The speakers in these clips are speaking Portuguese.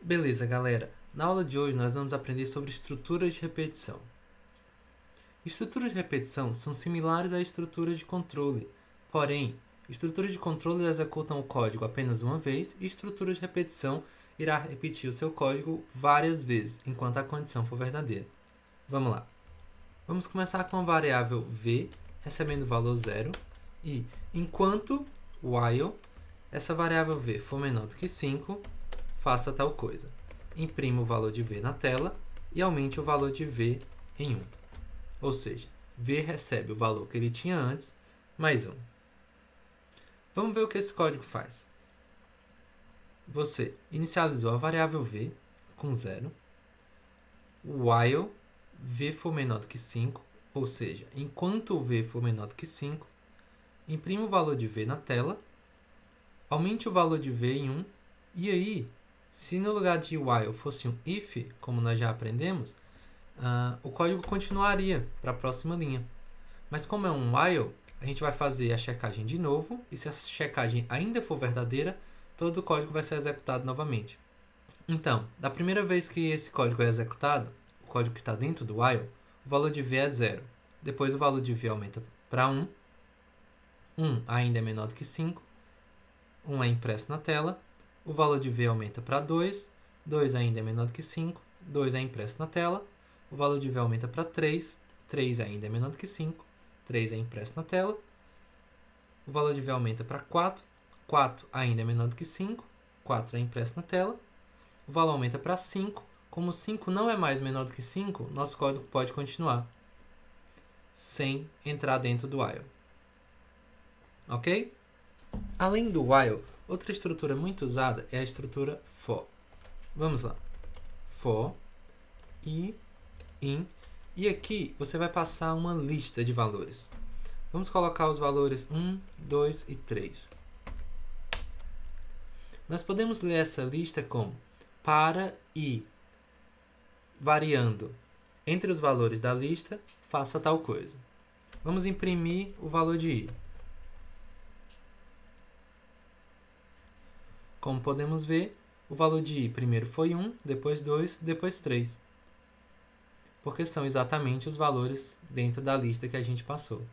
Beleza, galera. Na aula de hoje nós vamos aprender sobre estruturas de repetição. Estruturas de repetição são similares a estruturas de controle, porém, estruturas de controle executam o código apenas uma vez e estruturas de repetição irá repetir o seu código várias vezes, enquanto a condição for verdadeira. Vamos lá. Vamos começar com a variável v recebendo o valor 0 e, enquanto while essa variável v for menor do que 5, faça tal coisa. Imprima o valor de v na tela e aumente o valor de v em 1. Ou seja, v recebe o valor que ele tinha antes, mais 1. Vamos ver o que esse código faz. Você inicializou a variável v com 0. While v for menor do que 5, ou seja, enquanto o v for menor do que 5, imprima o valor de v na tela, aumente o valor de v em 1, e aí, se no lugar de while fosse um if, como nós já aprendemos, o código continuaria para a próxima linha. Mas como é um while, a gente vai fazer a checagem de novo, e se essa checagem ainda for verdadeira, todo o código vai ser executado novamente. Então, da primeira vez que esse código é executado, o código que está dentro do while, o valor de v é 0. Depois o valor de v aumenta para 1. 1 ainda é menor do que 5. 1 é impresso na tela. O valor de v aumenta para 2. 2 ainda é menor do que 5. 2 é impresso na tela. O valor de v aumenta para 3. 3 ainda é menor do que 5. 3 é impresso na tela. O valor de v aumenta para 4. 4 ainda é menor do que 5. 4 é impresso na tela. O valor aumenta para 5. Como 5 não é mais menor do que 5, nosso código pode continuar sem entrar dentro do while. Ok? Além do while, outra estrutura muito usada é a estrutura for. Vamos lá. For, i, in. E aqui você vai passar uma lista de valores. Vamos colocar os valores 1, 2 e 3. Nós podemos ler essa lista como para i variando entre os valores da lista, faça tal coisa. Vamos imprimir o valor de i. Como podemos ver, o valor de i primeiro foi 1, depois 2, depois 3. Porque são exatamente os valores dentro da lista que a gente passou.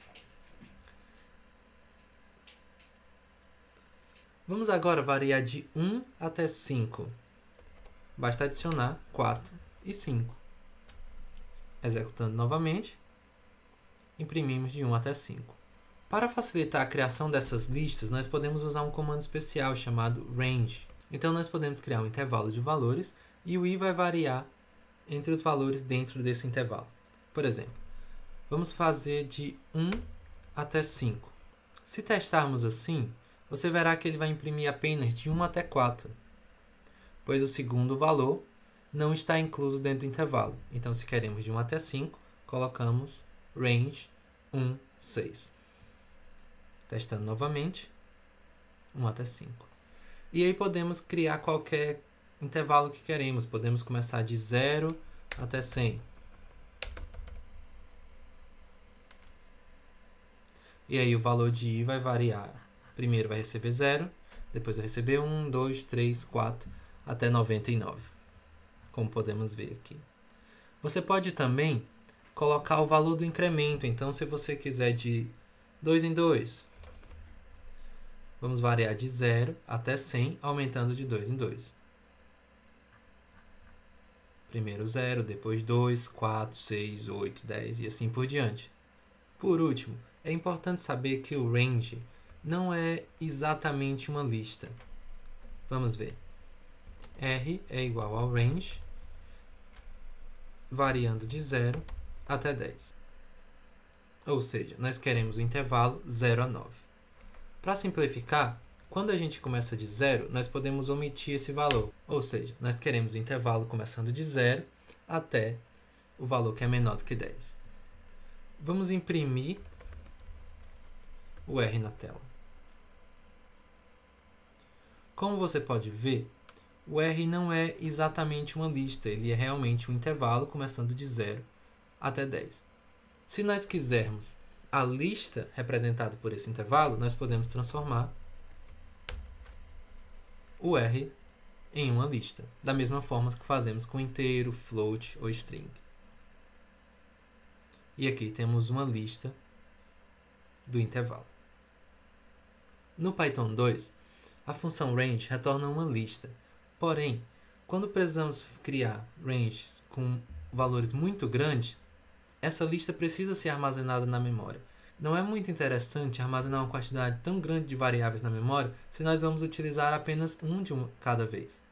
Vamos agora variar de 1 até 5. Basta adicionar 4 e 5. Executando novamente, imprimimos de 1 até 5. Para facilitar a criação dessas listas, nós podemos usar um comando especial chamado range. Então, nós podemos criar um intervalo de valores e o i vai variar entre os valores dentro desse intervalo. Por exemplo, vamos fazer de 1 até 5. Se testarmos assim, você verá que ele vai imprimir apenas de 1 até 4, pois o segundo valor não está incluso dentro do intervalo. Então, se queremos de 1 até 5, colocamos range 1, 6. Testando novamente, 1 até 5. E aí podemos criar qualquer intervalo que queremos. Podemos começar de 0 até 100. E aí o valor de i vai variar. Primeiro vai receber 0, depois vai receber 1, 2, 3, 4, até 99. Como podemos ver aqui. Você pode também colocar o valor do incremento. Então, se você quiser de 2 em 2, vamos variar de 0 até 100, aumentando de 2 em 2. Primeiro 0, depois 2, 4, 6, 8, 10 e assim por diante. Por último, é importante saber que o range não é exatamente uma lista. Vamos ver. R é igual ao range, variando de 0 até 10. Ou seja, nós queremos o intervalo 0 a 9. Para simplificar, quando a gente começa de 0, nós podemos omitir esse valor. Ou seja, nós queremos o intervalo começando de 0 até o valor que é menor do que 10. Vamos imprimir o R na tela. Como você pode ver, o R não é exatamente uma lista, ele é realmente um intervalo começando de 0 até 10. Se nós quisermos a lista representada por esse intervalo, nós podemos transformar o R em uma lista, da mesma forma que fazemos com inteiro, float ou string. E aqui temos uma lista do intervalo. No Python 2, a função range retorna uma lista. Porém, quando precisamos criar ranges com valores muito grandes, essa lista precisa ser armazenada na memória. Não é muito interessante armazenar uma quantidade tão grande de variáveis na memória se nós vamos utilizar apenas um de cada vez.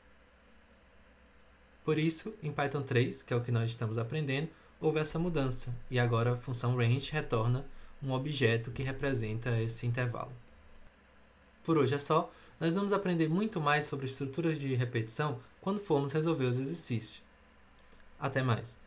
Por isso, em Python 3, que é o que nós estamos aprendendo, houve essa mudança, e agora a função range retorna um objeto que representa esse intervalo. Por hoje é só, nós vamos aprender muito mais sobre estruturas de repetição quando formos resolver os exercícios. Até mais!